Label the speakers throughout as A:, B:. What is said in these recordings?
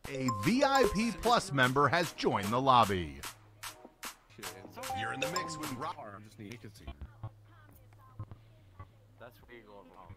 A: A VIP Plus member has joined the lobby.
B: You're in the mix with Rob.
C: Just need vacancy.
D: That's where you go wrong.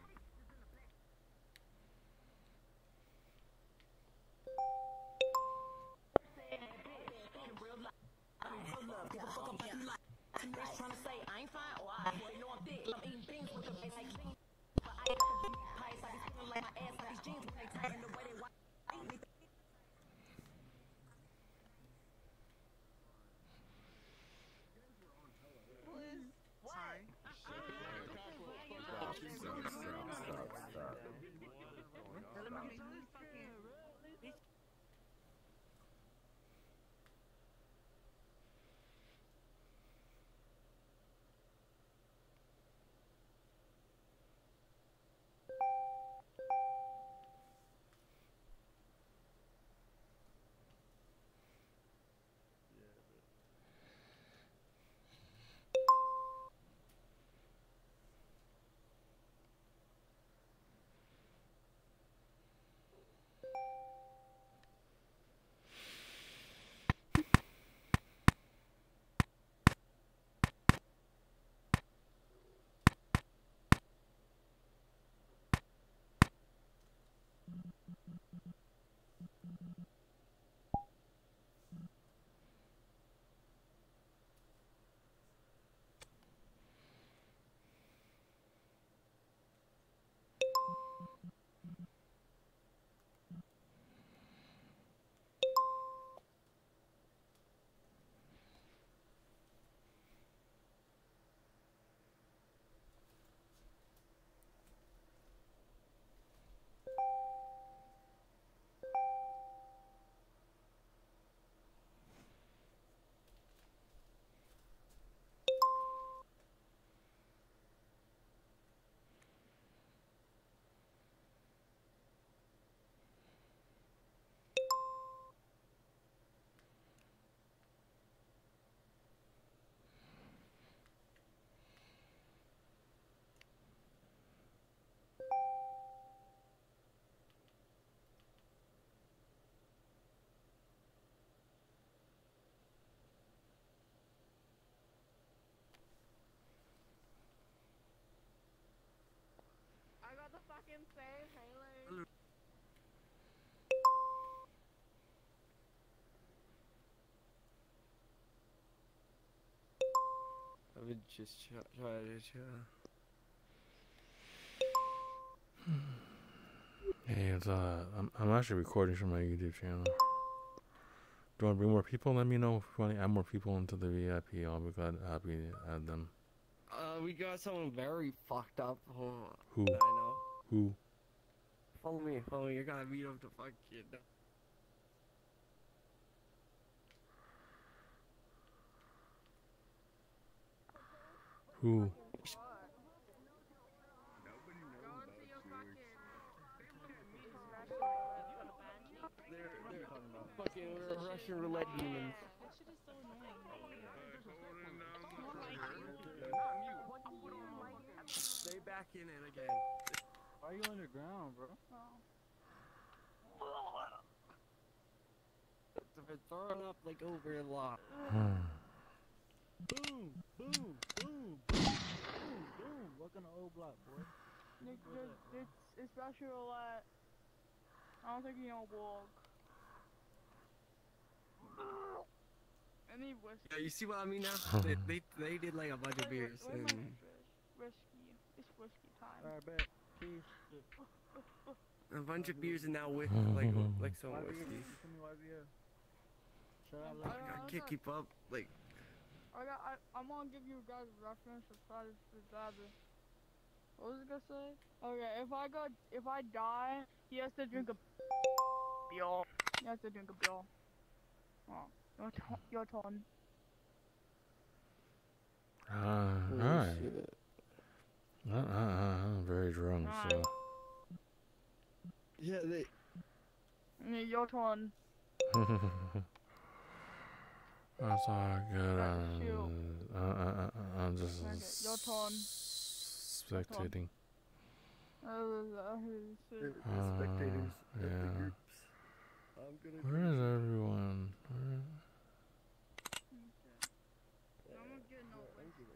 E: I got the fucking same Haley.
D: I would just try to
C: Hey, it's I'm actually recording from my YouTube channel. Do you want to bring more people? Let me know if you want to add more people into the VIP. I'll be happy to add them.
D: we got someone very fucked up.
C: Who?
D: I know.
C: Who?
D: Follow me. You gotta meet up the fuck kid.
C: Who?
D: They're fucking Russian roulette demons. They back in it again.
F: Why are you underground, bro?
D: They're throwing up like over a lot.
F: Boom, boom, boom, boom, boom. Welcome to old block, boy.
E: It's Russian roulette. I don't think you know walk. I need whiskey.
D: Yeah, you see what I mean now? they did like a bunch of beers
E: Where's my
D: and
E: whiskey? It's whiskey time.
F: Alright, bet. Peace.
D: a bunch of beers and now with like some whiskey.
F: You tell me YBL. Shout out,
D: I can't keep up. Like
E: I'm gonna give you guys a reference to try to what was it gonna say? Okay, if I die, he has to drink a beer. He has to drink a beer. Oh, your turn.
C: Alright. I'm very drunk, so.
D: yeah,
E: Your turn.
C: That's all good. I'm just
E: your turn.
C: spectating.
D: spectators.
C: Yeah.
D: I'm gonna.
C: Where is everyone? Where...
E: I'm gonna get no
D: I'm gonna.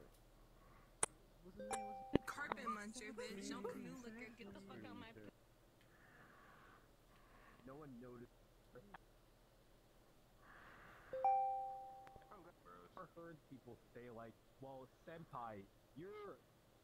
G: Carpet muncher, bitch. No canoe liquor. Get the fuck out my.
D: No one noticed. I've heard people say like, "Well, senpai, you're."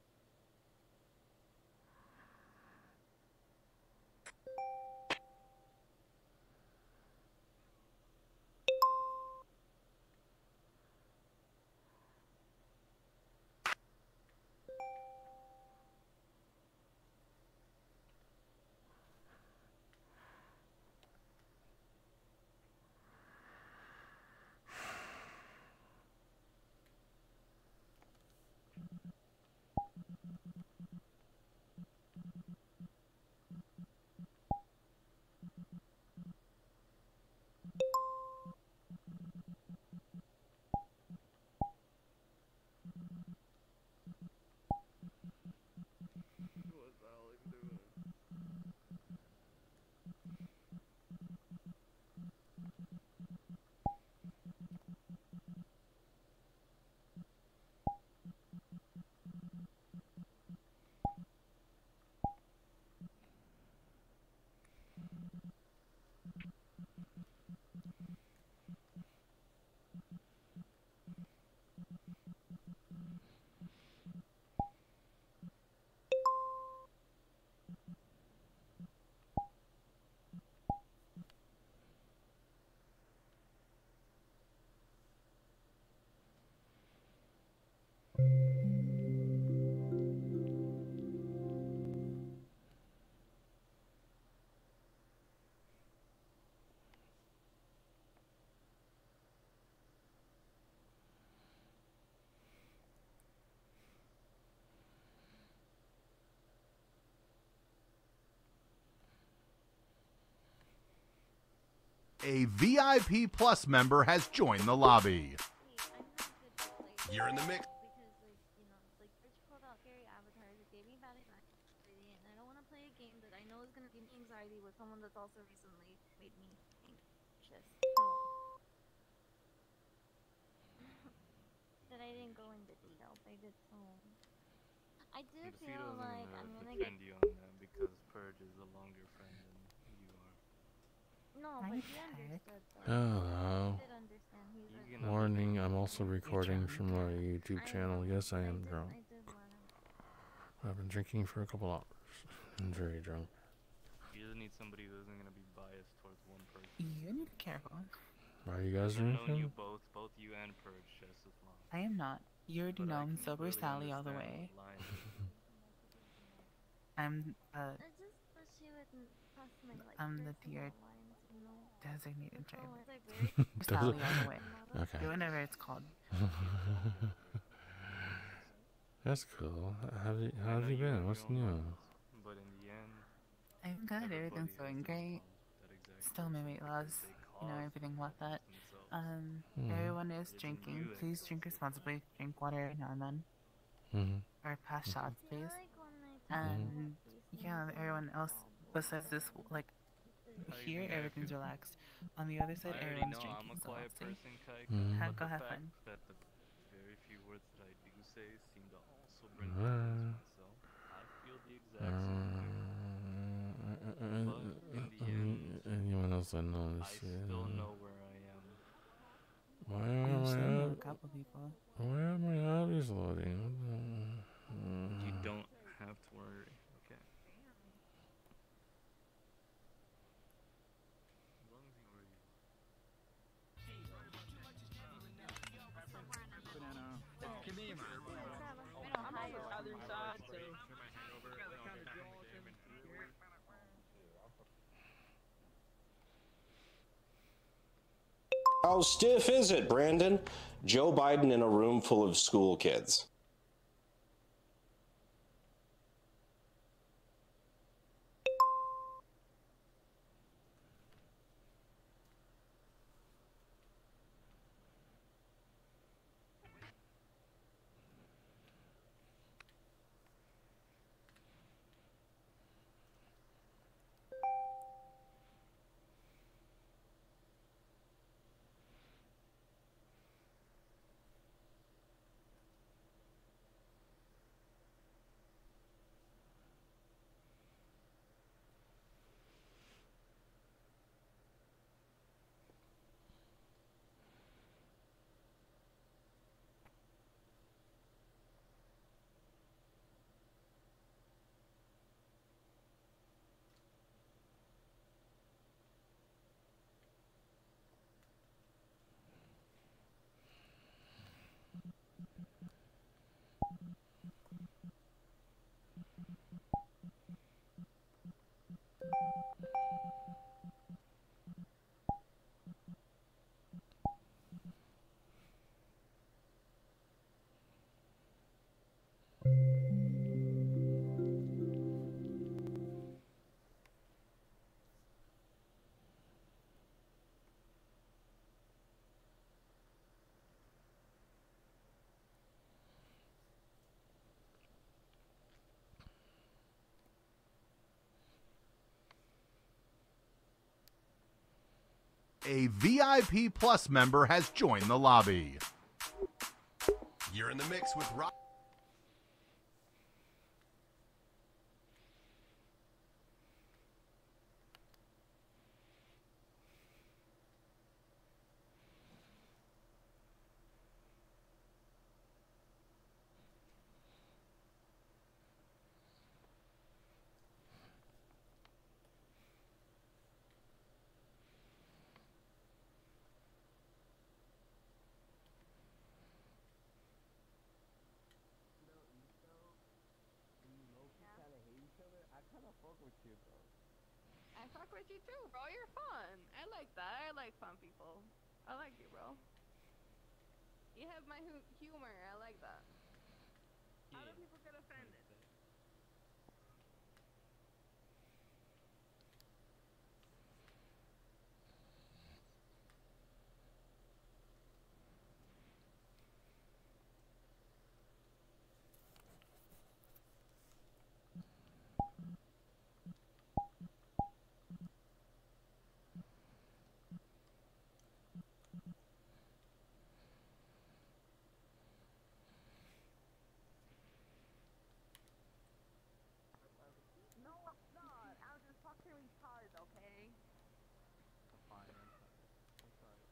B: What's Alex doing?
A: A VIP Plus member has joined the lobby.
B: You're in the mix.
H: Because, like, you know, like, Rich pulled out Gary avatars, it gave me bad anxiety, and I don't want to play a game that I know is going to give me anxiety with someone that's also recently made me anxious. So, that I didn't go into details, I did so. I do feel like I'm going to get...
I: defend you on that because Purge is a longer friend than you are.
H: No, but he understood, though.
C: Hello.
H: He did understand. He's like,
C: Warning, I'm also recording from my YouTube channel. Yes, I am drunk.
H: I did let him.
C: I've been drinking for a couple hours. I'm very drunk.
I: You just need somebody who isn't gonna be biased towards one person.
J: You need to be careful.
C: Are you guys
I: I've known you
C: drinking?
I: both you and Purge just as long.
J: I am not. You already
I: But
J: know
I: I
J: I'm
I: can
J: sober
I: really
J: Sally all the
I: understand
J: way.
I: the line.
J: I'm the tier designated
H: Oh,
J: driver.
H: it's like very
J: Sally all the way.
C: Okay.
J: Whatever it's called.
C: That's cool. How have
I: I
C: you
I: know
C: been?
I: have
C: What's
I: your own
C: new?
I: problems, but in the end,
J: I'm good. Everything's going great. Still my weight loss. You know, everything like that. Everyone is drinking. Please drink responsibly. Drink water now and then. Or pass shots, please. And yeah, everyone else besides this, like, here everything's relaxed. On the other side,
I: I already
J: everyone's
I: know
J: drinking.
I: I'm a
J: So
I: quiet
J: let's see.
I: person, Kai, but
J: Go
I: the
J: have
I: fact
J: fun.
I: that the very few words that I do say seem to also bring down myself, I feel the exact same way. But in the end,
C: anyone else I know
I: I still know where I am.
C: Why
J: You
C: are
J: should know
C: my
J: a couple people.
C: why are my hobbies loading?
I: You don't have to worry, okay? As long as you worry.
E: I'm on the other side, so...
K: How stiff is it, Brandon? Joe Biden in a room full of school kids.
A: A VIP Plus member has joined the lobby.
B: You're in the mix with Rob.
E: I fuck with you too, bro. You're fun. I like that. I like fun people. I like you, bro. You have my humor. I like that. How do people get offended? No, I'm not. I'll just fucking retarded, okay?
I: Fine, I'm sorry.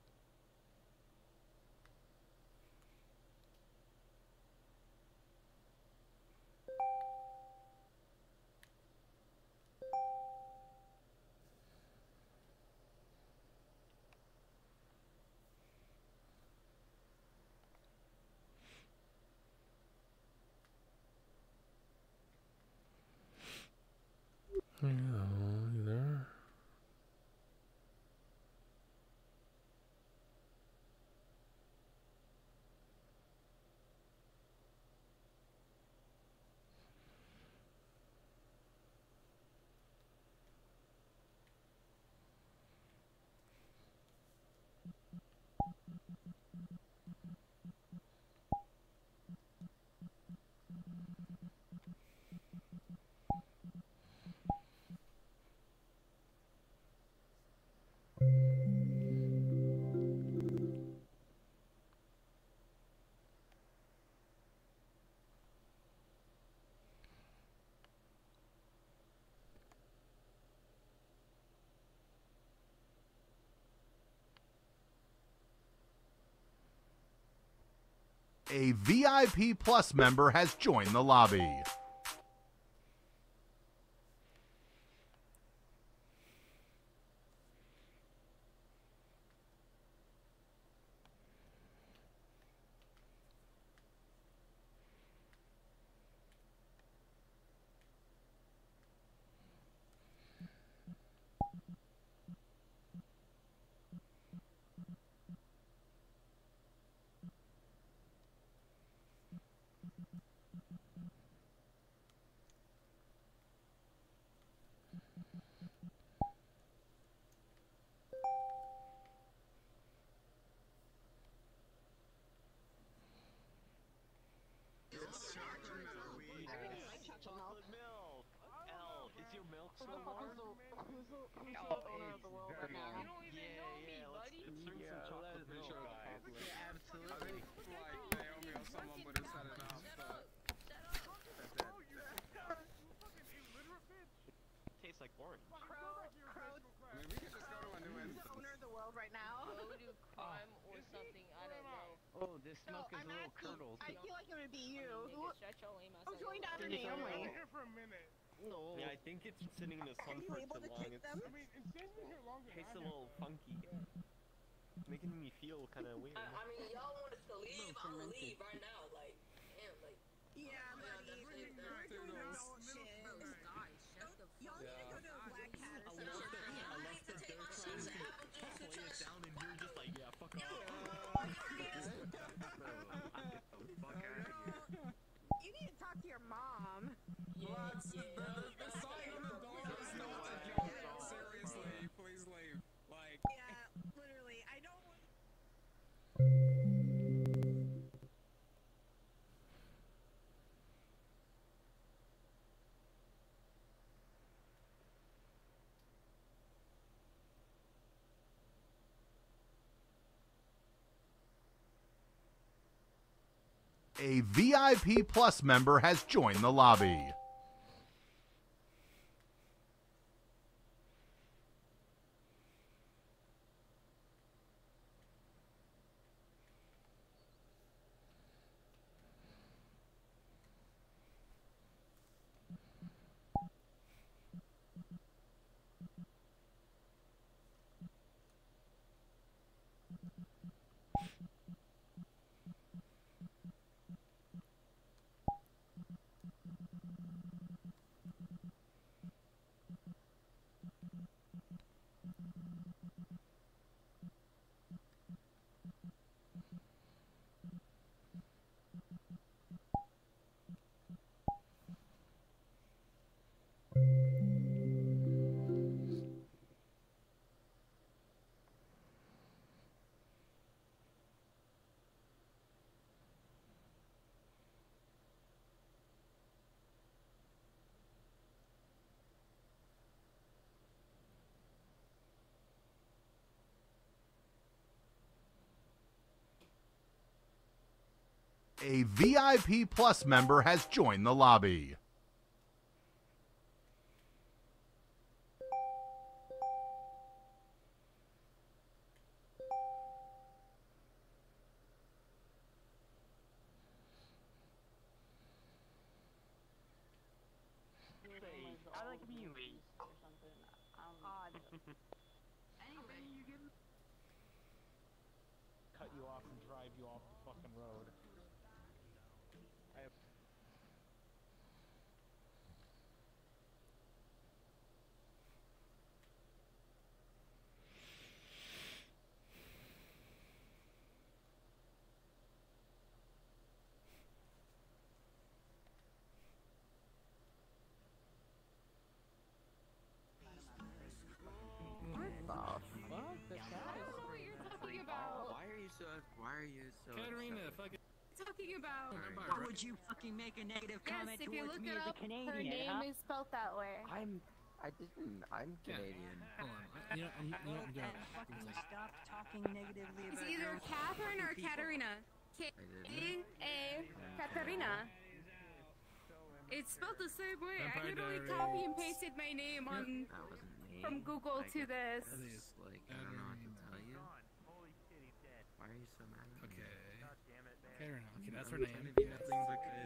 C: Hello, you there?
A: A VIP Plus member has joined the lobby.
I: Chocolate milk. L, is your milk so warm?
E: Who's the owner of the world right now? You don't even know me, buddy.
I: Let's drink some chocolate milk, guys.
L: Yeah, absolutely. Like Naomi or someone would have said it off, but
I: Tastes like orange.
L: I mean, we could just go to a new instance.
E: Owner of the world right now.
G: Go to crime or something, I don't know.
D: Oh, this smoke is a little curdled.
E: I feel like it would be you.
G: Shut your lame ass
E: Who's
G: up.
E: going down to Naomi?
F: here for a minute.
D: No.
I: Yeah, I think it's sitting in the sun for too long. It's,
F: I mean, it's been here longer than
I: tastes a
F: I have.
I: little funky. Making me feel kind of weird.
G: I mean, y'all want us to leave? I'll leave right now. Like, damn, like.
E: Yeah, buddy. We're doing bullshit.
G: Shut the fuck
E: Y'all need to go to a black cat or
I: I love
E: something.
I: that they're trying to play it down and you're just like, yeah, fuck off.
E: You need to talk to your mom.
L: What? The sign on the door is not a joke. Seriously, please leave. Like,
E: Yeah, literally. I don't want.
A: A VIP Plus member has joined the lobby. A VIP Plus member has joined the lobby.
F: I like Melee or something. Odd.
H: Anyway.
F: Cut you off and drive you off the fucking road.
D: What the fuck?
G: I don't know what you're talking about.
D: Why are you so?
I: Katarina,
D: upset?
G: Talking about.
F: Why would you fucking make a negative comment
H: Yes, if you
F: towards
H: look
F: me
H: it
F: as a
H: up,
F: Canadian,
H: her name
F: huh?
H: is spelled that way.
D: I'm Canadian.
I: Hold on.
F: Stop talking negatively
G: It's
F: about
G: either
F: your
G: Catherine or
F: people.
G: Katarina. K-A Katarina. It's spelled the same way. I
I: Vampire
G: literally
I: Diaries.
G: copy and pasted my name on
D: That wasn't me.
G: from Google to this.
D: It's like I don't know what to tell you. Why are you so mad at me?
I: Okay. Katarina. Okay, that's her
D: I'm
I: name.
D: trying to do nothing but good.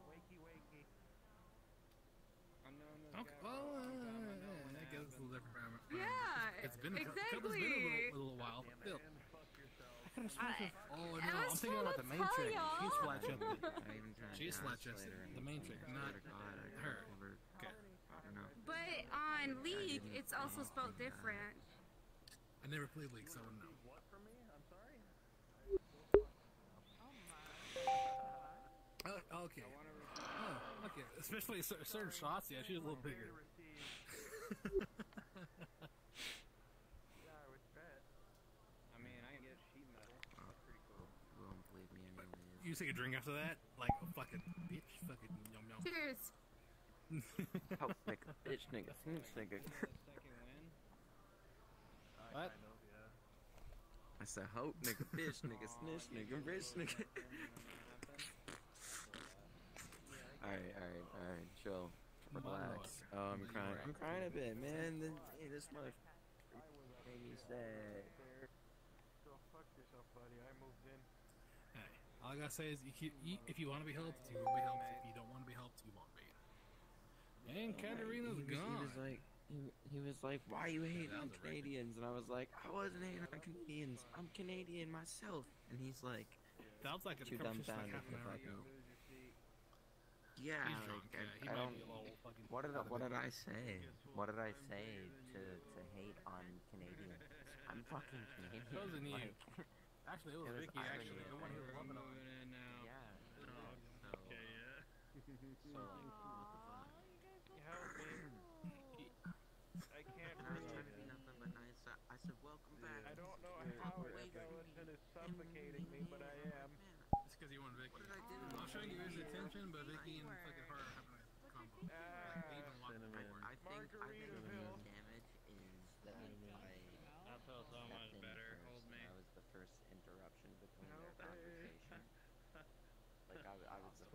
I: Okay. Well, I guess it's a little different.
G: Yeah,
I: It's been a couple.
G: exactly.
I: It's been a little while. Still. I could have sworn. Oh no,
G: I
I: I'm
G: was
I: thinking
G: trying
I: about
G: to
I: the main
G: tell
I: trick.
G: y'all.
I: She's flat chested.
D: I even tried
I: She's
D: to
I: flat
D: ask
I: chested.
D: later,
I: The main
D: and
I: trick,
D: I
I: not
D: swear to God, I
I: her.
D: never-
I: Okay.
D: I don't know.
G: But on League, it's also spelled different.
I: I never played League, so I don't know. Okay. Oh, okay. Especially certain shots, yeah, she's a little bigger.
D: You won't believe me anyways.
I: You take a drink after that? Like, oh, fucking bitch, fucking yum yum.
G: Cheers.
D: Help, nigga, bitch, nigga, snitch, nigga.
I: What?
D: I said, hope, nigga, bitch, nigga, snitch, nigga, bitch, nigga. Alright, chill. Relax. Oh, I'm crying a bit, man. This motherfucker made me sad.
F: Go fuck yourself, buddy. I moved in.
I: Hey, all I gotta say is, if you want to be helped, you will be helped. If you don't want to be helped, you won't be. And Katarina's gone.
D: He was like, why you hating on Canadians? And I was like, I wasn't hating on Canadians. I'm Canadian myself. And he's like,
I: that was like a
D: too
I: conversation
D: dumbfounded
I: like half an
D: to
I: hour
D: fucking.
I: ago.
D: Yeah,
I: He's drunk,
D: like,
I: yeah. He
D: I
I: might
D: don't.
I: be a little fucking.
D: What did I say? What did I say to hate on Canadians? I'm fucking Canadian.
I: It wasn't you.
D: Like,
I: Actually, it was Vicky. Actually, the one who was loving on.
D: yeah.
I: Okay, yeah.
D: So like, what the fuck?
F: Help me. I can't
D: And I was trying
F: breathe.
D: to be nothing but nice. I said, welcome back.
F: I don't know how this skeleton is suffocating me, but I am.
I: It's because you want Vicky.
D: What did I do?
I: I'm trying to give his attention, but Vicky and fucking her are having a combo. Like, they even want more.
D: I think the
F: Margaritaville.
D: damage is that I
I: feel so much better.
D: Hold me. I was the first interruption between their conversation. Like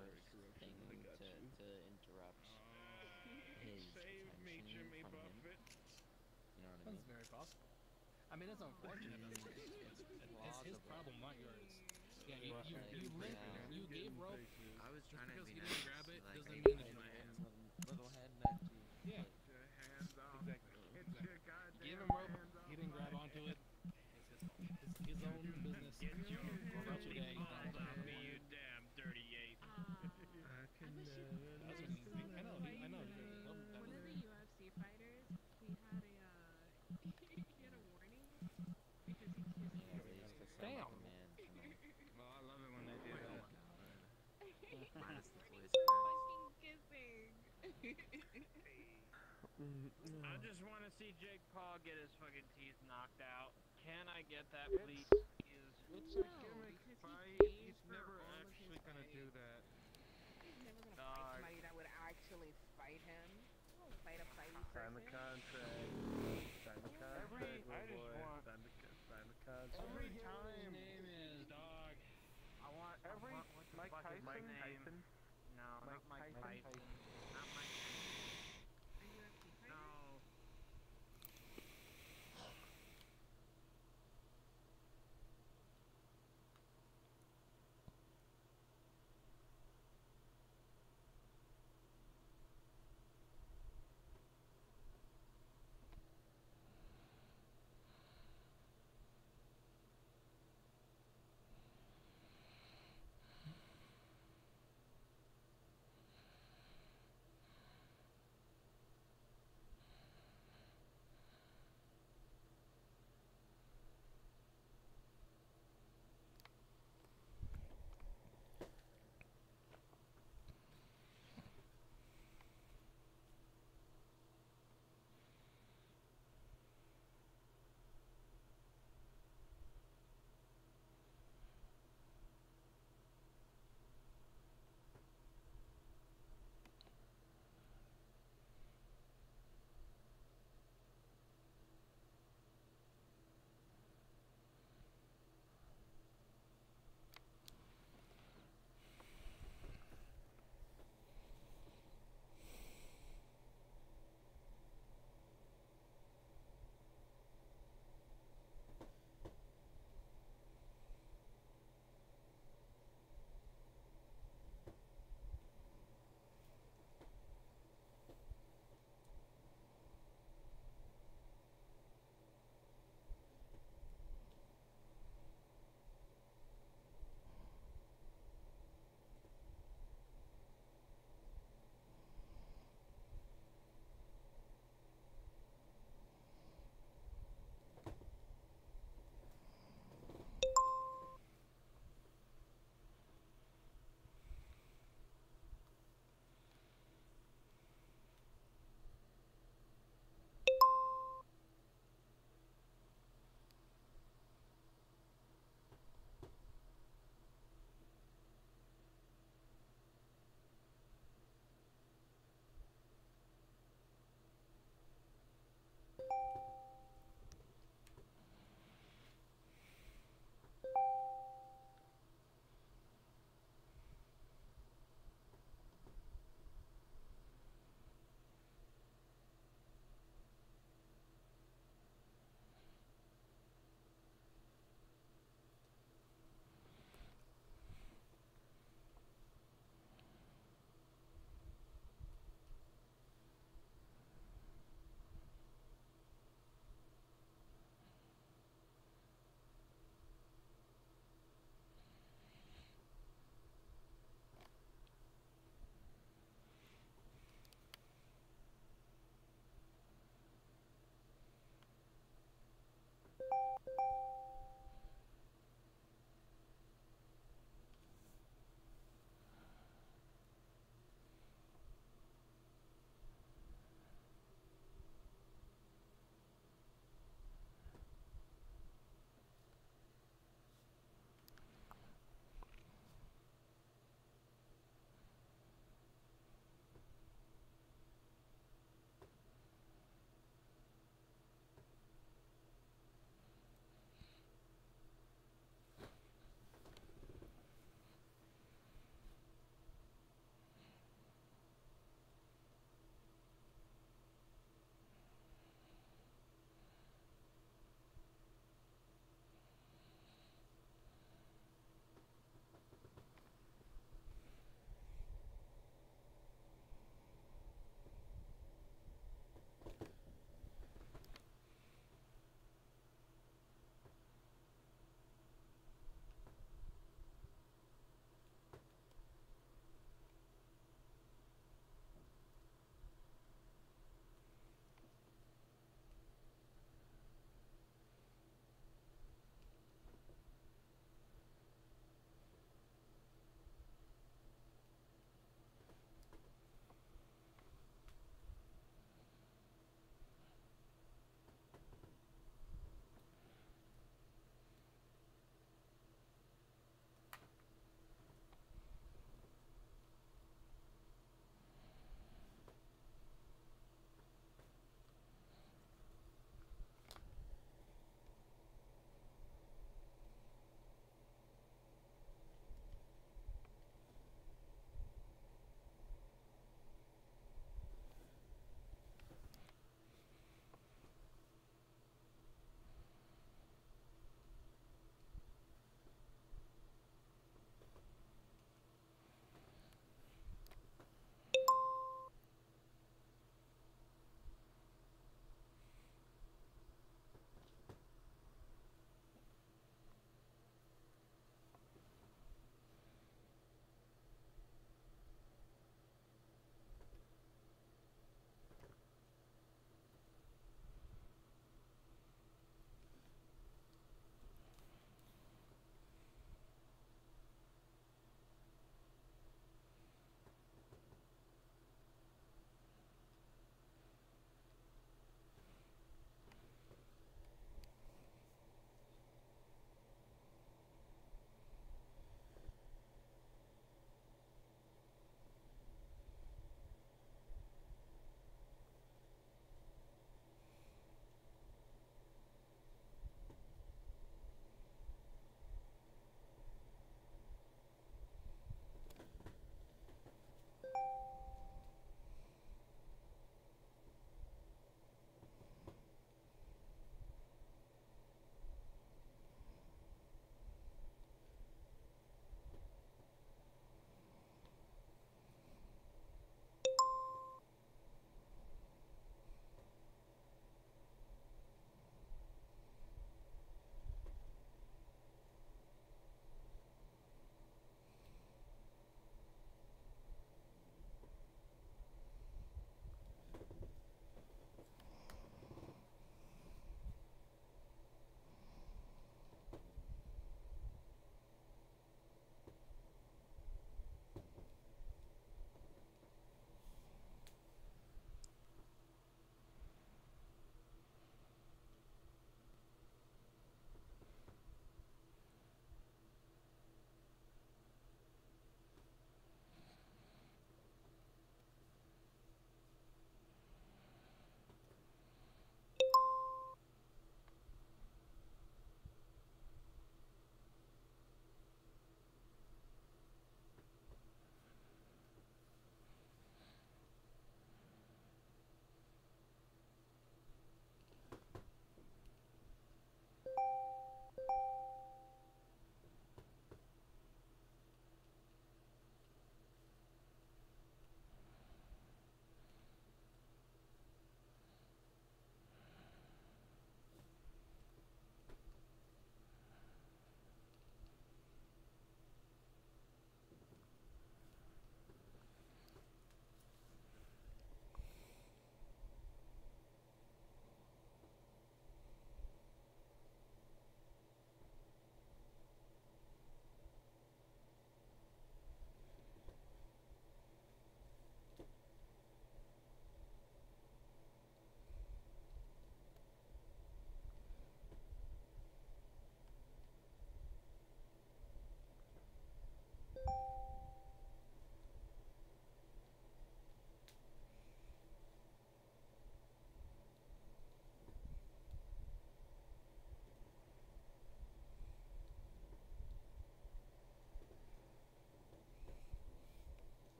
D: thing to interrupt his attention from him. You know what I mean?
I: That's very possible. I mean, it's unfortunate. It's his problem, not yours. Yeah, you gave rope.
D: I was
I: Just
D: trying to
I: because
D: be
I: he
D: nice.
I: didn't grab it
D: Like,
I: doesn't
D: I
I: mean it's my hand.
D: little head nudgy.
I: Yeah.
L: Hands off.
I: Exactly.
L: Your goddamn
I: Gave him rope.
L: hands off
I: He didn't grab onto it. It's his fault. It's his own business. Go about your day.
L: you damn dirty ape.
I: I know.
G: One of the UFC fighters, he had a warning because he kissed his
I: Damn.
L: Well, I love it when they do that.
D: Minus the voice.
G: fucking kissing.
L: I just want to see Jake Paul get his fucking teeth knocked out. Can I get that, please? It's a gimmick fight. He's never actually gonna do that.
G: He's never gonna fight somebody that would actually fight him. He won't fight a fighty person.
M: Sign the contract. Sign the contract,
L: I just want
M: sign the contract.
L: every
I: His
L: time.
I: name is dog.
L: I want Mike Tyson.
M: Mike Tyson.